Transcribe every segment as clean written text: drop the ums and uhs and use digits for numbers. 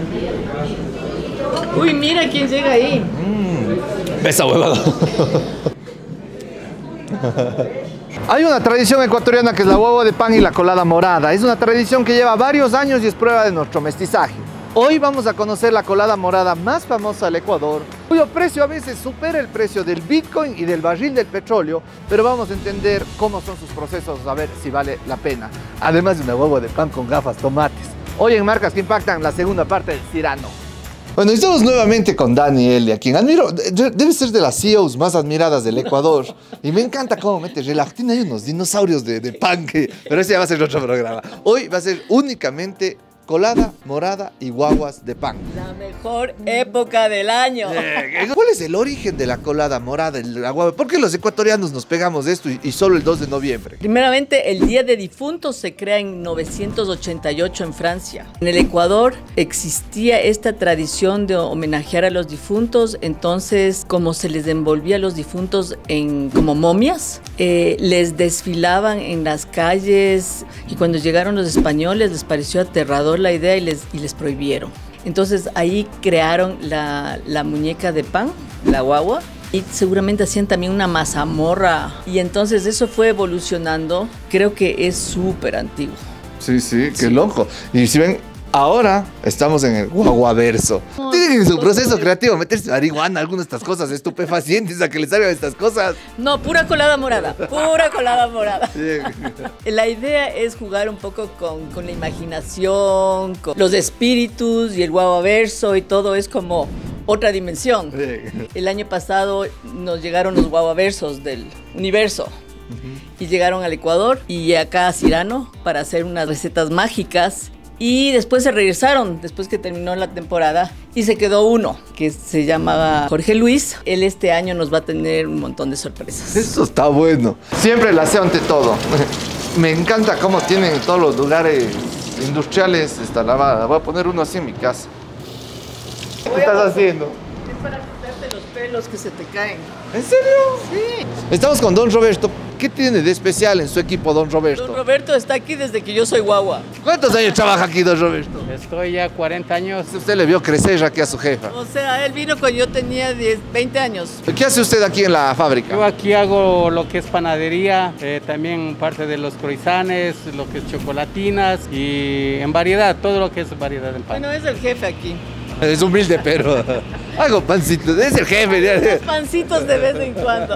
Uy, mira quién llega ahí. Esa huevada. Hay una tradición ecuatoriana que es la guagua de pan y la colada morada. Es una tradición que lleva varios años y es prueba de nuestro mestizaje. Hoy vamos a conocer la colada morada más famosa del Ecuador, cuyo precio a veces supera el precio del Bitcoin y del barril del petróleo, pero vamos a entender cómo son sus procesos, a ver si vale la pena. Además de una guagua de pan con gafas, tomates. Hoy en Marcas que Impactan, la segunda parte del Cyrano. Bueno, estamos nuevamente con Dani Elia, quien admiro, debe ser de las CEOs más admiradas del Ecuador. Y me encanta cómo mete relatina. Hay unos dinosaurios de pan, pero ese ya va a ser otro programa. Hoy va a ser únicamente colada, morada y guaguas de pan. La mejor época del año. ¿Cuál es el origen de la colada morada y la guagua? ¿Por qué los ecuatorianos nos pegamos de esto y solo el 2 de noviembre? Primeramente, el Día de Difuntos se crea en 988 en Francia. En el Ecuador existía esta tradición de homenajear a los difuntos, entonces como se les envolvía a los difuntos como momias, les desfilaban en las calles y cuando llegaron los españoles les pareció aterrador la idea y les prohibieron. Entonces ahí crearon la muñeca de pan, la guagua, y seguramente hacían también una mazamorra. Y entonces eso fue evolucionando. Creo que es súper antiguo. Sí, qué loco. Y si ven, ahora estamos en el guaguaverso. Tienen su proceso creativo, meterse marihuana, algunas de estas cosas, estupefacientes, a que les salgan estas cosas. No, pura colada morada, pura colada morada. La idea es jugar un poco con la imaginación, con los espíritus y el guaguaverso y todo es como otra dimensión. El año pasado nos llegaron los guaguaversos del universo. Y llegaron al Ecuador y acá a Cyrano para hacer unas recetas mágicas. Y después se regresaron, después que terminó la temporada, y se quedó uno, que se llamaba Jorge Luis. Él este año nos va a tener un montón de sorpresas. Eso está bueno. Siempre el aseo ante todo. Me encanta cómo tienen todos los lugares industriales esta lavada. Voy a poner uno así en mi casa. ¿Qué estás haciendo? Es para quitarte los pelos que se te caen. ¿En serio? Sí. Estamos con Don Roberto. ¿Qué tiene de especial en su equipo, Don Roberto? Don Roberto está aquí desde que yo soy guagua. ¿Cuántos años trabaja aquí, Don Roberto? Estoy ya 40 años. Usted le vio crecer aquí a su jefa. O sea, él vino cuando yo tenía 20 años. ¿Qué hace usted aquí en la fábrica? Yo aquí hago lo que es panadería, también parte de los croissants, lo que es chocolatinas y en variedad, todo lo que es variedad en pan. Bueno, es el jefe aquí. Es humilde, pero hago pancitos. Es el jefe. Unos pancitos de vez en cuando.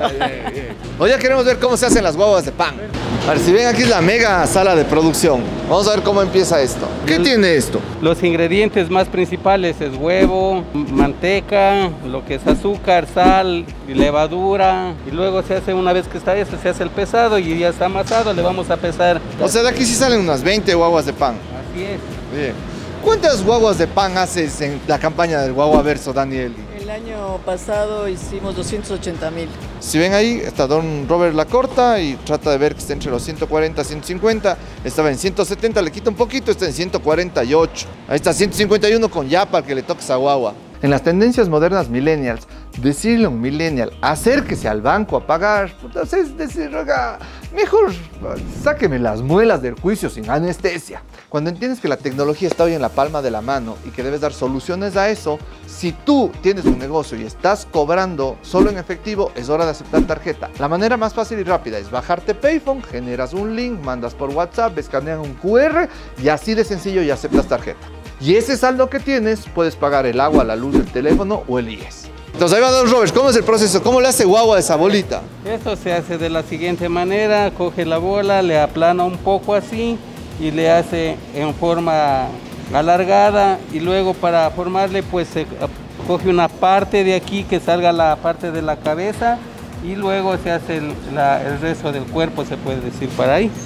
Hoy ya queremos ver cómo se hacen las guaguas de pan. A ver, si ven, aquí es la mega sala de producción. Vamos a ver cómo empieza esto. ¿Qué tiene esto? Los ingredientes más principales es huevo, manteca, lo que es azúcar, sal, levadura. Y luego se hace, una vez que está eso, se hace el pesado y ya está amasado, le vamos a pesar. O sea, de aquí sí salen unas 20 guaguas de pan. Así es. Bien. ¿Cuántas guaguas de pan haces en la campaña del Guaguaverso, Daniel? El año pasado hicimos 280,000. Si ven ahí, está Don Robert la corta y trata de ver que está entre los 140 y 150. Estaba en 170, le quita un poquito, está en 148. Ahí está 151 con yapa, que le toca esa guagua. En las tendencias modernas millennials, decirle a un millennial, acérquese al banco a pagar, es decir, oiga, mejor sáqueme las muelas del juicio sin anestesia. Cuando entiendes que la tecnología está hoy en la palma de la mano y que debes dar soluciones a eso, si tú tienes un negocio y estás cobrando solo en efectivo, es hora de aceptar tarjeta. La manera más fácil y rápida es bajarte Payphone, generas un link, mandas por WhatsApp, escanean un QR y así de sencillo ya aceptas tarjeta. Y ese saldo que tienes, puedes pagar el agua, la luz del teléfono o el IES. Entonces ahí va Don Robert, ¿cómo es el proceso? ¿Cómo le hace guagua a esa bolita? Esto se hace de la siguiente manera, coge la bola, le aplana un poco así y le hace en forma alargada y luego para formarle pues se coge una parte de aquí que salga la parte de la cabeza y luego se hace el resto del cuerpo, se puede decir, para ahí.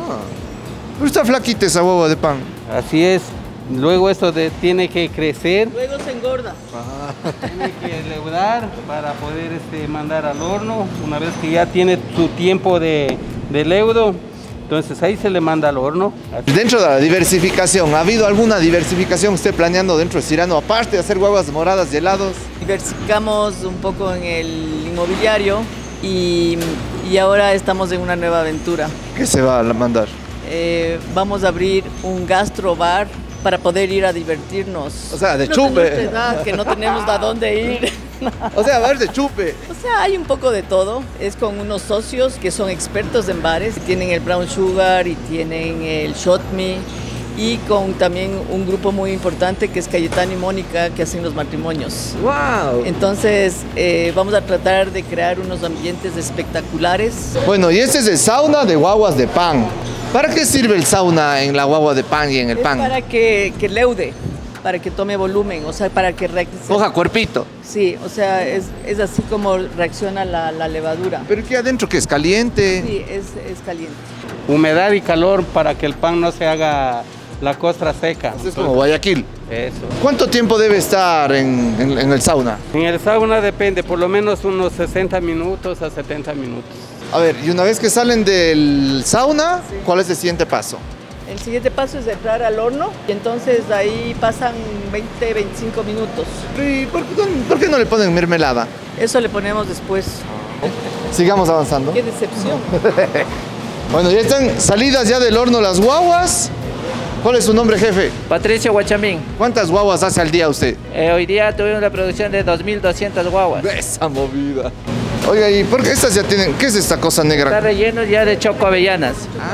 Pero está flaquita esa guagua de pan. Así es. Luego esto tiene que crecer. Luego se engorda. Tiene que leudar para poder mandar al horno. Una vez que ya tiene su tiempo de leudo, entonces ahí se le manda al horno. Dentro de la diversificación, ¿ha habido alguna diversificación que esté planeando dentro de Cyrano? Aparte de hacer guaguas moradas y helados. Diversificamos un poco en el inmobiliario y ahora estamos en una nueva aventura. ¿Qué se va a mandar? Vamos a abrir un gastrobar para poder ir a divertirnos. O sea, de No chupe. tenemos edad, que no tenemos a dónde ir. O sea, bares de chupe. O sea, hay un poco de todo. Es con unos socios que son expertos en bares. Tienen el brown sugar y tienen el shot me. Y con también un grupo muy importante que es Cayetano y Mónica, que hacen los matrimonios. ¡Wow! Entonces, vamos a tratar de crear unos ambientes espectaculares. Bueno, y este es el sauna de guaguas de pan. ¿Para qué sirve el sauna en la guagua de pan y en el Es pan? para que leude, para que tome volumen, o sea, para que Coja cuerpito. Sí, o sea, es así como reacciona la levadura. ¿Pero qué adentro que es caliente? Sí, es caliente. Humedad y calor para que el pan no se haga la costra seca. Esto es como Guayaquil. Eso. ¿Cuánto tiempo debe estar en el sauna? En el sauna depende, por lo menos unos 60 minutos a 70 minutos. A ver, y una vez que salen del sauna, Sí. ¿cuál es el siguiente paso? El siguiente paso es entrar al horno y entonces de ahí pasan 20, 25 minutos. ¿Y por qué no le ponen mermelada? Eso le ponemos después. Sigamos avanzando. ¡Qué decepción! Bueno, ya están salidas ya del horno las guaguas. ¿Cuál es su nombre, jefe? Patricio Guachamín. ¿Cuántas guaguas hace al día usted? Hoy día tuvimos la producción de 2.200 guaguas. Esa movida. Oiga, ¿y por qué estas ya tienen? ¿Qué es esta cosa Está negra? relleno ya de choco avellanas.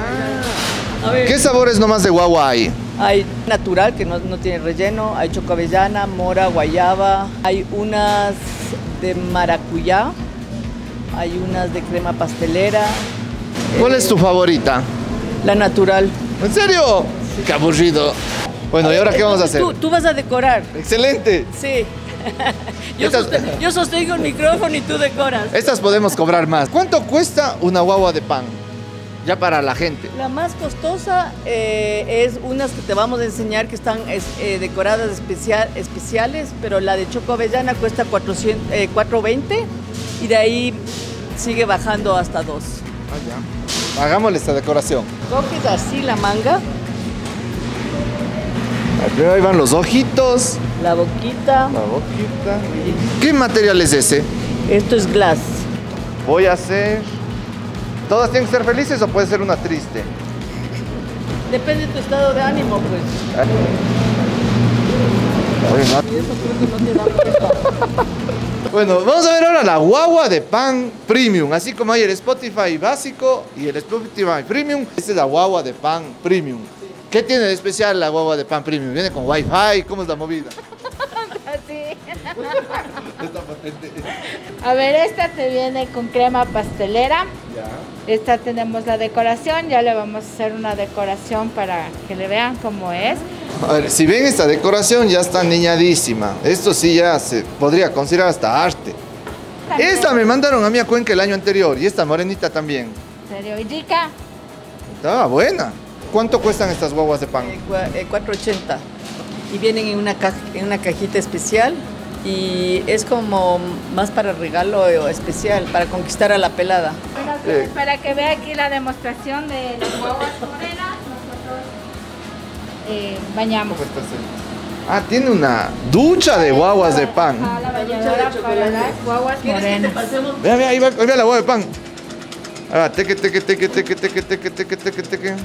A ver, ¿Qué sabores nomás de guagua hay? hay natural, que no tiene relleno, hay chocoavellana, mora, guayaba, hay unas de maracuyá, hay unas de crema pastelera. ¿Cuál es tu favorita? La natural. ¿En serio? Qué aburrido. Bueno, ¿y ahora qué vamos a hacer? Tú vas a decorar. Excelente. Sí. Estas- Yo sostengo el micrófono y tú decoras. Estas podemos cobrar más. ¿Cuánto cuesta una guagua de pan? Ya para la gente. La más costosa es unas que te vamos a enseñar que están decoradas especiales, pero la de choco avellana cuesta 420 y de ahí sigue bajando hasta 2. Hagámosle esta decoración. Coges así la manga, Primero ahí van los ojitos. la boquita. La boquita. ¿Qué material es ese? Esto es glass. Voy a hacer... ¿Todas tienen que ser felices o puede ser una triste? Depende de tu estado de ánimo, pues. Oye, no. Y eso creo que no te da cuenta. Bueno, vamos a ver ahora la guagua de pan premium. Así como hay el Spotify básico y el Spotify premium, esta es la guagua de pan premium. ¿Qué tiene de especial la guagua de pan premium? ¿Viene con wifi? ¿Cómo es la movida? Sí. Está potente. A ver, esta te viene con crema pastelera. Esta tenemos la decoración, ya le vamos a hacer una decoración para que le vean cómo es. A ver, si ven esta decoración ya está niñadísima. Esto sí ya se podría considerar hasta arte. También. Esta me mandaron a mí a Cuenca el año anterior y esta morenita también. ¿En serio? ¿Y rica? Estaba buena. ¿Cuánto cuestan estas guaguas de pan? 480 y vienen en una cajita especial y es como más para regalo especial, para conquistar a la pelada. Bueno, pues, para que vea aquí la demostración de las guaguas morenas, nosotros bañamos. Ah, tiene una ducha de guaguas de pan. Ah, la bañadora para las guaguas morenas. Vea, vea, ahí va la guagua de pan. Ahí va, teque, teque, teque, teque, teque, teque, teque, teque, teque.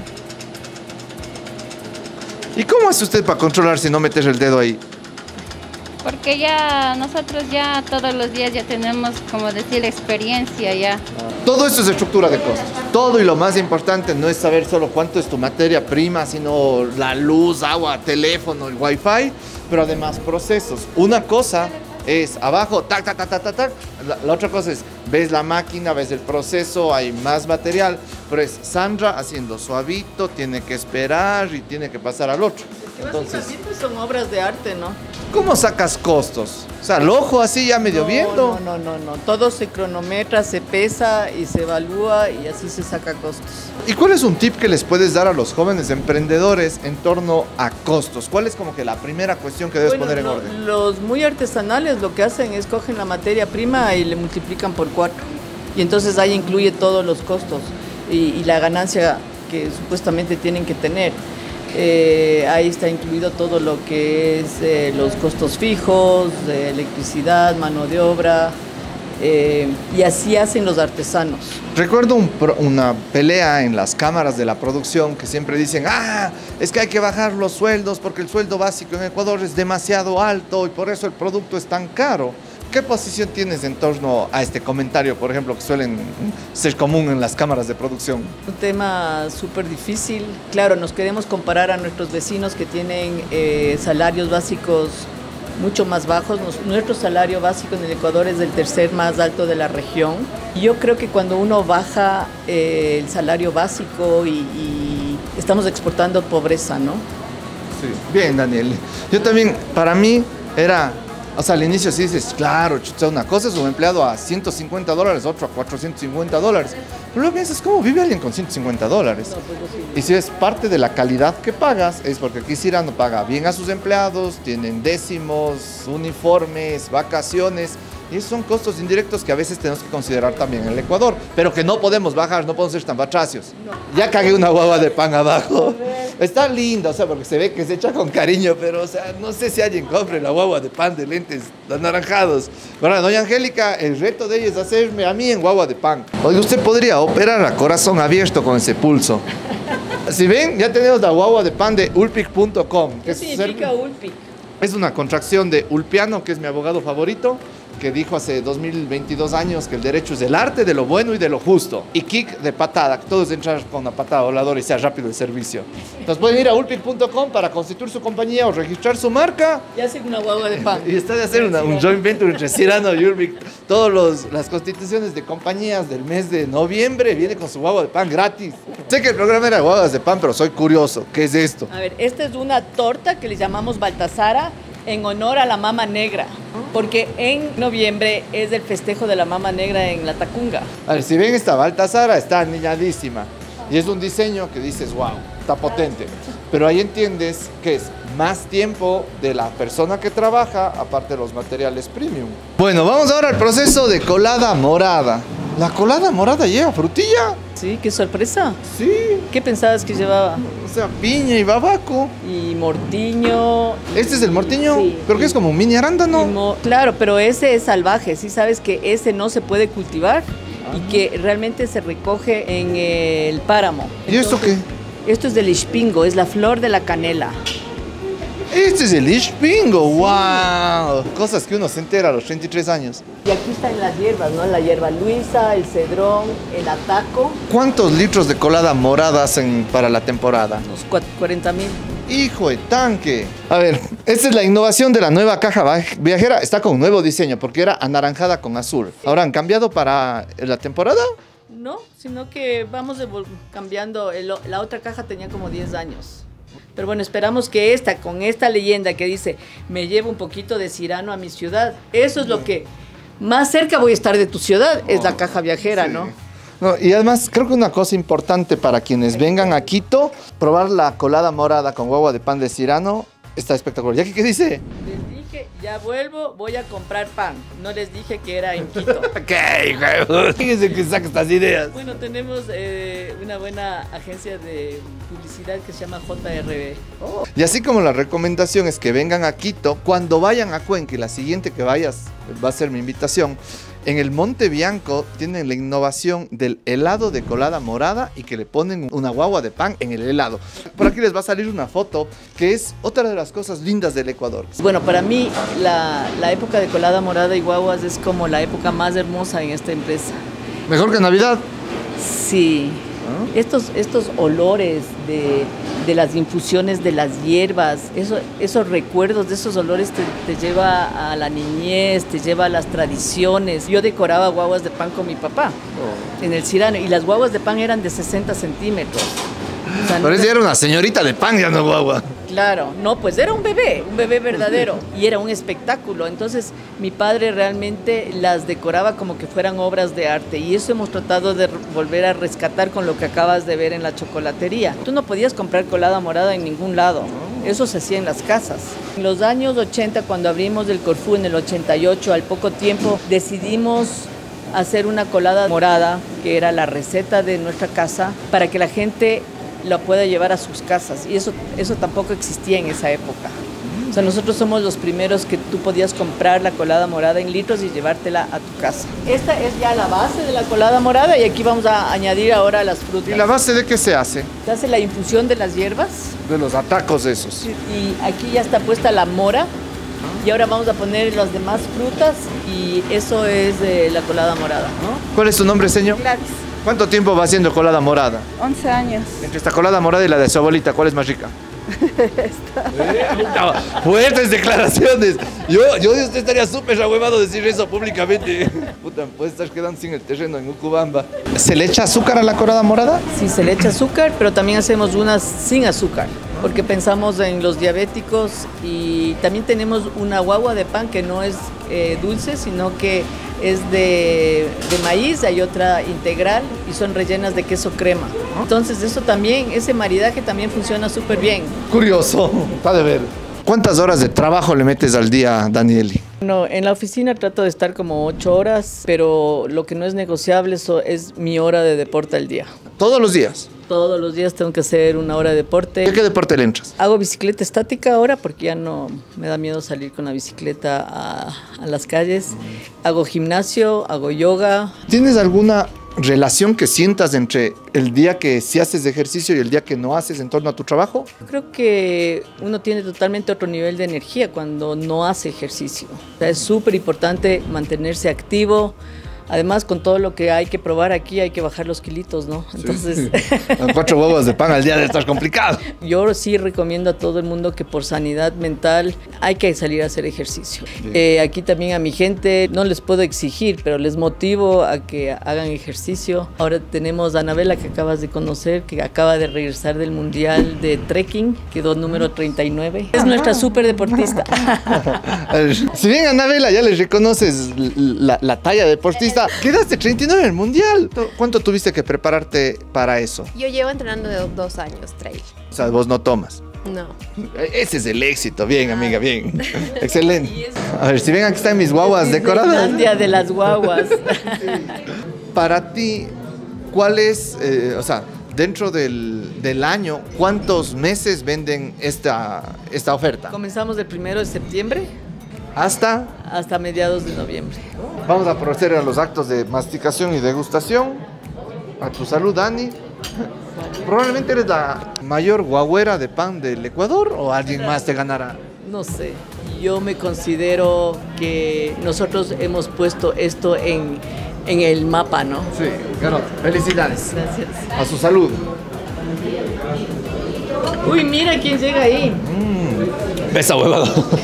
¿Y cómo hace usted para controlar si no metes el dedo ahí? Porque ya nosotros ya todos los días ya tenemos, como decir, experiencia ya. Todo esto es estructura de costos. Todo, y lo más importante no es saber solo cuánto es tu materia prima, sino la luz, agua, teléfono, el wifi, pero además procesos. Una cosa es abajo, tac, tac, tac, tac, tac, tac. La otra cosa es, ves la máquina, ves el proceso, hay más material, pero es Sandra haciendo suavito, tiene que esperar y tiene que pasar al otro. Entonces, Básicamente son obras de arte, ¿no? ¿cómo sacas costos? O sea, el ojo así ya medio viendo. No. Todo se cronometra, se pesa y se evalúa y así se saca costos. ¿Y cuál es un tip que les puedes dar a los jóvenes emprendedores en torno a costos? ¿Cuál es como que la primera cuestión que debes Bueno, poner en orden? los muy artesanales lo que hacen es cogen la materia prima y le multiplican por 4. Y entonces ahí incluye todos los costos y la ganancia que supuestamente tienen que tener. Ahí está incluido todo lo que es los costos fijos, de electricidad, mano de obra, y así hacen los artesanos. Recuerdo una pelea en las cámaras de la producción que siempre dicen, es que hay que bajar los sueldos porque el sueldo básico en Ecuador es demasiado alto y por eso el producto es tan caro. ¿Qué posición tienes en torno a este comentario, por ejemplo, que suelen ser común en las cámaras de producción? Un tema súper difícil. Claro, nos queremos comparar a nuestros vecinos que tienen salarios básicos mucho más bajos. Nuestro salario básico en el Ecuador es el tercer más alto de la región. Y yo creo que cuando uno baja el salario básico y estamos exportando pobreza, ¿no? Sí. Bien, Daniel. Yo también, para mí, era... O sea, al inicio sí dices, claro, una cosa es un empleado a $150, otro a $450. Pero luego piensas, ¿cómo vive alguien con $150? No, pues y si es parte de la calidad que pagas, es porque aquí Cirano paga bien a sus empleados, tienen décimos, uniformes, vacaciones. Y esos son costos indirectos que a veces tenemos que considerar también en el Ecuador, pero que no podemos bajar, no podemos ser tan batracios. Ya cagué una guagua de pan abajo. Está linda, o sea, porque se ve que se echa con cariño, pero, o sea, no sé si alguien compre la guagua de pan de lentes anaranjados. Bueno, doña Angélica, el reto de ella es hacerme a mí en guagua de pan. Oye, usted podría operar a corazón abierto con ese pulso. Si ven, ya tenemos la guagua de pan de ulpic.com. ¿Qué significa Ulpic? Es una contracción de Ulpiano, que es mi abogado favorito, que dijo hace 2022 años que el derecho es el arte de lo bueno y de lo justo. Y kick de patada, que todos entran con una patada voladora y sea rápido el servicio. Entonces pueden ir a ulpic.com para constituir su compañía o registrar su marca. Y hacen una guagua de pan. Y está de hacer un joint venture entre Cirano y Ulpic. Todas las constituciones de compañías del mes de noviembre viene con su guagua de pan gratis. Sé que el programa era guaguas de pan, pero soy curioso. ¿Qué es esto? A ver, esta es una torta que le llamamos Baltasara en honor a la Mama Negra, porque en noviembre es el festejo de la Mama Negra en La Tacunga. A ver, si ven esta Baltasara, está aniñadísima. Y es un diseño que dices, wow, está potente. Pero ahí entiendes que es más tiempo de la persona que trabaja, aparte de los materiales premium. Bueno, vamos ahora al proceso de colada morada. ¿La colada morada lleva frutilla? Sí, qué sorpresa. Sí. ¿Qué pensabas que llevaba? O sea, piña y babaco. Y mortiño. ¿Este es el mortiño? Sí. ¿Pero que es como un mini arándano? Claro, pero ese es salvaje. Sí sabes que ese no se puede cultivar y que realmente se recoge en el páramo. ¿Y esto qué? Esto es del ispingo, es la flor de la canela. Este es el ispingo, wow. Cosas que uno se entera a los 33 años. Y aquí están las hierbas, ¿no? La hierba luisa, el cedrón, el ataco. ¿Cuántos litros de colada morada hacen para la temporada? Unos 40,000. ¡Hijo de tanque! A ver, esta es la innovación de la nueva caja viajera. Está con un nuevo diseño porque era anaranjada con azul. ¿Ahora han cambiado para la temporada? No, sino que vamos cambiando. La otra caja tenía como 10 años. Pero bueno, esperamos que con esta leyenda que dice, me llevo un poquito de Cirano a mi ciudad. Eso es lo que más cerca voy a estar de tu ciudad, es la caja viajera, sí. No, y además creo que una cosa importante para quienes vengan a Quito, probar la colada morada con guagua de pan de Cirano, está espectacular. ¿Ya qué dice? Les dije, ya vuelvo, voy a comprar pan. No les dije que era en Quito. ¿Qué? Fíjense que saca estas ideas. Bueno, tenemos una buena agencia de publicidad que se llama JRB. Oh. Y así como la recomendación es que vengan a Quito, cuando vayan a Cuenca, y la siguiente que vayas va a ser mi invitación, en el Monte Bianco tienen la innovación del helado de colada morada y que le ponen una guagua de pan en el helado. Por aquí les va a salir una foto que es otra de las cosas lindas del Ecuador. Bueno, para mí la época de colada morada y guaguas es como la época más hermosa en esta empresa. ¿Mejor que Navidad? Sí. Estos olores de las infusiones de las hierbas, esos recuerdos de esos olores te lleva a la niñez, te lleva a las tradiciones. Yo decoraba guaguas de pan con mi papá en el Cirano y las guaguas de pan eran de 60 centímetros. O sea, pero ella era una señorita de pan, ya no guagua. Claro, no, pues era un bebé verdadero y era un espectáculo. Entonces mi padre realmente las decoraba como que fueran obras de arte y eso hemos tratado de volver a rescatar con lo que acabas de ver en la chocolatería. Tú no podías comprar colada morada en ningún lado, eso se hacía en las casas. En los años 80, cuando abrimos el Corfú en el 88, al poco tiempo decidimos hacer una colada morada, que era la receta de nuestra casa, para que la gente la pueda llevar a sus casas y eso tampoco existía en esa época. O sea, nosotros somos los primeros que tú podías comprar la colada morada en litros y llevártela a tu casa. Esta es ya la base de la colada morada y aquí vamos a añadir ahora las frutas. ¿Y la base de qué se hace? Se hace la infusión de las hierbas. De los atacos esos. Y aquí ya está puesta la mora. Y ahora vamos a poner las demás frutas y eso es de la colada morada, ¿no? ¿Cuál es tu nombre, señor? Gladys, ¿Cuánto tiempo va haciendo colada morada? 11 años. Entre esta colada morada y la de su abuelita, ¿cuál es más rica? Fuertes declaraciones. Yo de usted estaría súper ahuevado decir eso públicamente. Puta, puede estar quedando sin el terreno en Ucubamba. ¿Se le echa azúcar a la colada morada? Sí, se le echa azúcar, pero también hacemos unas sin azúcar, porque pensamos en los diabéticos y también tenemos una guagua de pan que no es dulce, sino que es de maíz, hay otra integral y son rellenas de queso crema. Entonces eso también, ese maridaje también funciona súper bien. Curioso, está de ver. ¿Cuántas horas de trabajo le metes al día, Danieli? No, en la oficina trato de estar como 8 horas, pero lo que no es negociable es mi hora de deporte al día. ¿Todos los días? Todos los días tengo que hacer una hora de deporte. ¿De qué deporte le entras? Hago bicicleta estática ahora porque ya no me da miedo salir con la bicicleta a las calles. Hago gimnasio, hago yoga. ¿Tienes alguna relación que sientas entre el día que sí haces ejercicio y el día que no haces en torno a tu trabajo? Creo que uno tiene totalmente otro nivel de energía cuando no hace ejercicio. O sea, es súper importante mantenerse activo. Además, con todo lo que hay que probar aquí, hay que bajar los kilitos, ¿no? Entonces, sí. 4 huevos de pan al día debe estar complicado. Yo sí recomiendo a todo el mundo que por sanidad mental hay que salir a hacer ejercicio. Aquí también a mi gente no les puedo exigir, pero les motivo a que hagan ejercicio. Ahora tenemos a Anabela, que acabas de conocer, que acaba de regresar del Mundial de Trekking, quedó número 39. Es nuestra súper deportista. Si bien, Anabela, ya les reconoces la talla deportista, quedaste 39 en el Mundial. ¿Cuánto tuviste que prepararte para eso? Yo llevo entrenando de 2 años trail. O sea, vos no tomas. No. Ese es el éxito. Bien, amiga, bien. Excelente. A ver, si ven, aquí están mis guaguas decoradas. Día de las guaguas. Para ti, ¿cuál es, o sea, dentro del año, cuántos meses venden esta oferta? Comenzamos el 1 de septiembre. Hasta mediados de noviembre. Vamos a proceder a los actos de masticación y degustación. A tu salud, Dani. Probablemente eres la mayor guagüera de pan del Ecuador, o alguien más te ganará. No sé, yo me considero que nosotros hemos puesto esto en el mapa, ¿no? Sí, claro. Felicidades. Gracias. A su salud. Uy, mira quién llega ahí. Besa huevado.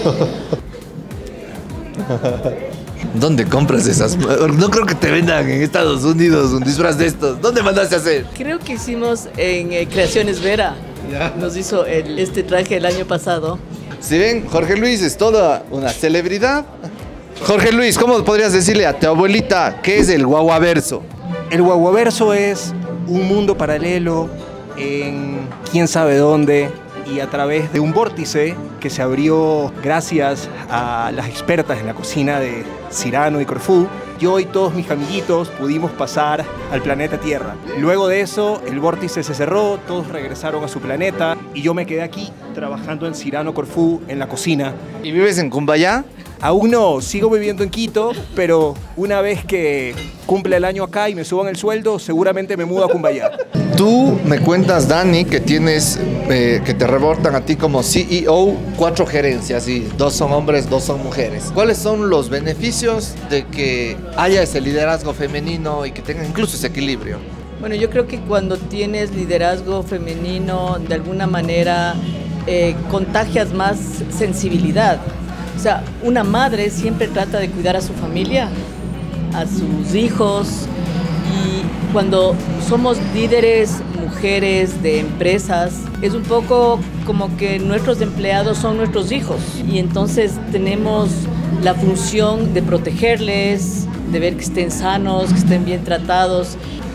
¿Dónde compras esas? No creo que te vendan en Estados Unidos un disfraz de estos. ¿Dónde mandaste a hacer? Creo que hicimos en Creaciones Vera. Ya. Nos hizo este traje el año pasado. Si ven, Jorge Luis es toda una celebridad. Jorge Luis, ¿cómo podrías decirle a tu abuelita qué es el guaguaverso? El guaguaverso es un mundo paralelo en quién sabe dónde, y a través de un vórtice que se abrió gracias a las expertas en la cocina de Cyrano y Corfú, yo y todos mis amiguitos pudimos pasar al planeta Tierra. Luego de eso, el vórtice se cerró, todos regresaron a su planeta y yo me quedé aquí trabajando en Cyrano Corfú en la cocina. ¿Y vives en Cumbayá? Aún no, sigo viviendo en Quito, pero una vez que cumple el año acá y me suban el sueldo, seguramente me mudo a Cumbayá. Tú me cuentas, Dani, que tienes, que te reportan a ti como CEO 4 gerencias, y 2 son hombres, 2 son mujeres. ¿Cuáles son los beneficios de que haya ese liderazgo femenino y que tenga incluso ese equilibrio? Bueno, yo creo que cuando tienes liderazgo femenino, de alguna manera contagias más sensibilidad. O sea, una madre siempre trata de cuidar a su familia, a sus hijos, y cuando somos líderes, mujeres de empresas, es un poco como que nuestros empleados son nuestros hijos, y entonces tenemos la función de protegerles, de ver que estén sanos, que estén bien tratados.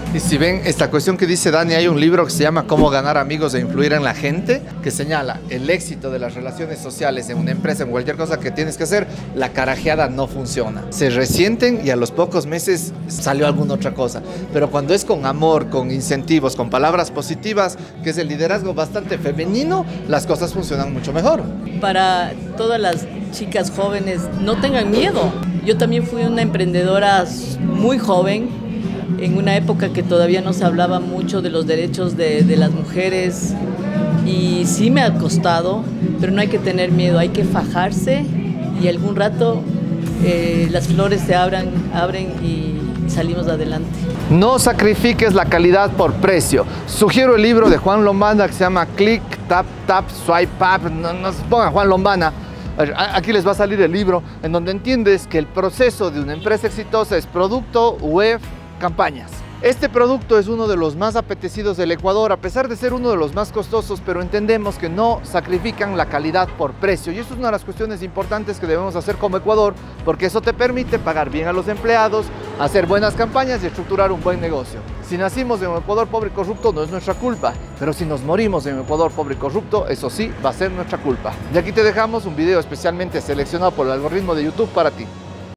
Y si ven esta cuestión que dice Dani, hay un libro que se llama Cómo ganar amigos e influir en la gente, que señala el éxito de las relaciones sociales en una empresa, en cualquier cosa que tienes que hacer, la carajeada no funciona. Se resienten y a los pocos meses salió alguna otra cosa. Pero cuando es con amor, con incentivos, con palabras positivas, que es el liderazgo bastante femenino, las cosas funcionan mucho mejor. Para todas las chicas jóvenes, no tengan miedo. Yo también fui una emprendedora muy joven, en una época que todavía no se hablaba mucho de los derechos de las mujeres, y sí me ha costado, pero no hay que tener miedo, hay que fajarse y algún rato las flores se abren y salimos adelante. No sacrifiques la calidad por precio. Sugiero el libro de Juan Lombana que se llama Click, Tap, Tap, Swipe Up. No se pongan Juan Lombana. Aquí les va a salir el libro en donde entiendes que el proceso de una empresa exitosa es producto, web, campañas. Este producto es uno de los más apetecidos del Ecuador, a pesar de ser uno de los más costosos, pero entendemos que no sacrifican la calidad por precio. Y eso es una de las cuestiones importantes que debemos hacer como Ecuador, porque eso te permite pagar bien a los empleados, hacer buenas campañas y estructurar un buen negocio. Si nacimos en un Ecuador pobre y corrupto, no es nuestra culpa, pero si nos morimos en un Ecuador pobre y corrupto, eso sí va a ser nuestra culpa. Y aquí te dejamos un video especialmente seleccionado por el algoritmo de YouTube para ti.